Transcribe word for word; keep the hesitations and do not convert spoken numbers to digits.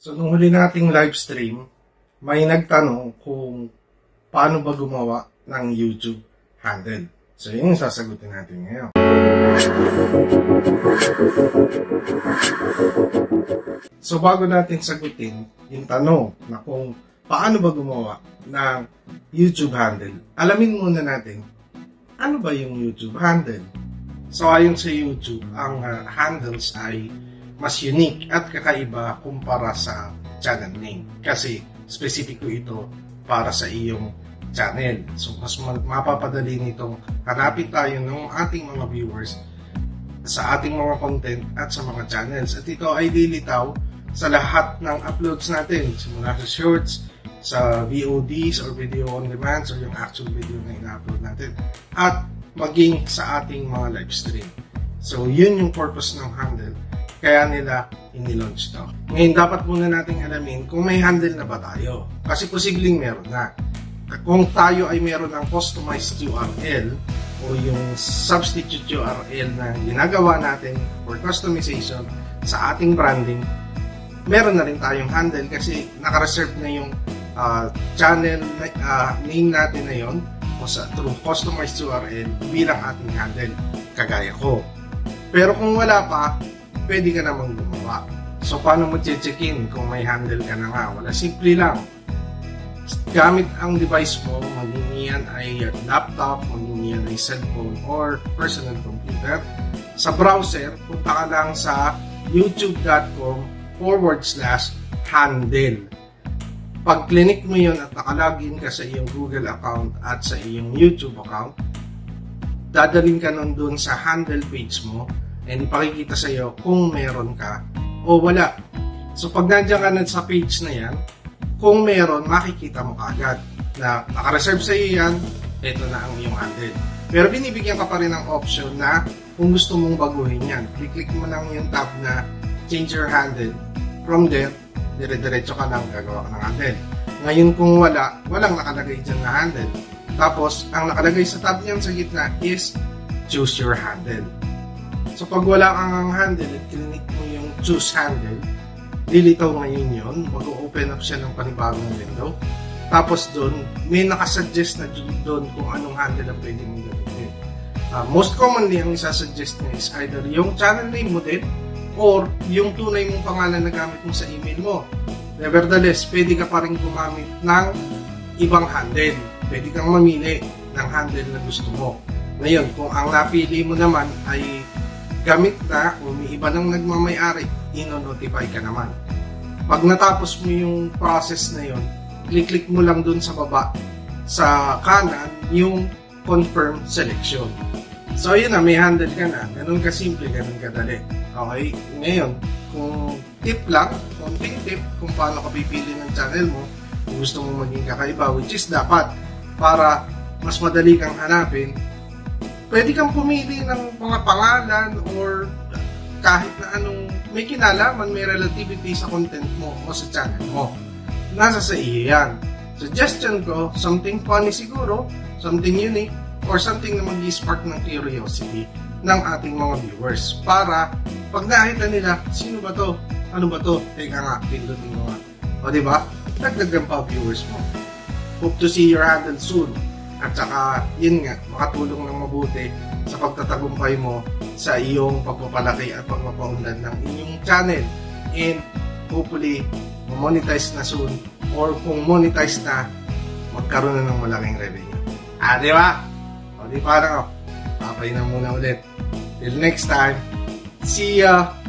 So, nung huli nating live stream, may nagtanong kung paano ba gumawa ng YouTube handle. So, yun yung sasagutin natin ngayon. So, bago natin sagutin yung tanong na kung paano ba gumawa ng YouTube handle, alamin muna natin, ano ba yung YouTube handle? So, ayon sa YouTube, ang uh, handles ay mas unique at kakaiba kumpara sa channel name. Kasi, specifico ito para sa iyong channel. So, mas mapapadali nitong hanapin tayo ng ating mga viewers sa ating mga content at sa mga channels. At ito ay lilitaw sa lahat ng uploads natin. Simula sa shorts, sa V O Ds or video on demands or yung actual video na ina-upload natin. At maging sa ating mga live stream. So, yun yung purpose ng handle. Kaya nila inilaunch to. Ngayon, dapat muna nating alamin kung may handle na ba tayo. Kasi posibleng meron na. Kung tayo ay meron ng customized U R L o yung substitute U R L na ginagawa natin for customization sa ating branding, meron na rin tayong handle kasi naka-reserve na yung uh, channel uh, name natin na yun o sa through customized U R L bilang ating handle, kagaya ko. Pero kung wala pa, pwede ka namang gumawa. So, paano mo check-in kung may handle ka na nga? Wala, simple lang. Gamit ang device mo, maging yan ay laptop, maging yan ay cellphone, or personal computer. Sa browser, punta ka lang sa youtube.com forward slash handle. Pag clinic mo yun at nakalagin ka sa iyong Google account at sa iyong YouTube account, dadalhin ka nun dun sa handle page mo and ipakikita sa iyo kung meron ka o wala. So, pag nandiyan ka na sa page na yan, kung meron, makikita mo kagad na naka-reserve sa iyo yan, ito na ang iyong handle. Pero binibigyan ka pa rin ng option na kung gusto mong baguhin yan, click-click mo lang yung tab na change your handle. From there, dire-diretso ka lang gagawa ka ng handle. Ngayon kung wala, walang nakalagay dyan na handle. Tapos, ang nakalagay sa tab niyan sa gitna is choose your handle. So, pag wala kang handle at clinic mo yung choose handle, lilitaw ngayon yun, mag-open up siya ng panibagong window. Tapos doon, may nakasuggest na doon kung anong handle ang pwede mong gamitin. Uh, most commonly, ang isasuggest niya is either yung channel name mo din or yung tunay mong pangalan na gamit mo sa email mo. Nevertheless, pwede ka pa rin gumamit ng ibang handle. Pwede kang mamili ng handle na gusto mo. Ngayon, kung ang napili mo naman ay gamit na o may iba nang nagmamayari, ino-notify ka naman. Pag natapos mo yung process na yun, click-click mo lang dun sa baba, sa kanan, yung confirm selection. So, yun na, may handle ka na. Ganun ka-simple, ganun kadali. Okay? Ngayon, kung tip lang, konting tip kung paano ka pipili ng channel mo, kung gusto mong maging kakaiba, which is dapat, para mas madali kang hanapin, pwede kang pumili ng mga pangalan or kahit na anong may kinalaman, may relativity sa content mo o sa channel mo. Nasa sa iyo yan. Suggestion ko, something funny siguro, something unique, or something na mag-spark ng curiosity ng ating mga viewers. Para pag nakita nila, sino ba to? Ano ba to? Teka nga, pindutin mo nga. O diba? Nagdagan pa viewers mo. Hope to see your handle soon. At saka, yun nga, makatulong ng mabuti sa pagtatagumpay mo sa iyong pagpapalaki at pagpapaunlad ng inyong channel. And hopefully, monetize na soon. Or kung monetize na, magkaroon na ng malaking revenue. Ah, di ba? O di parang, papay na muna ulit. Till next time, see ya!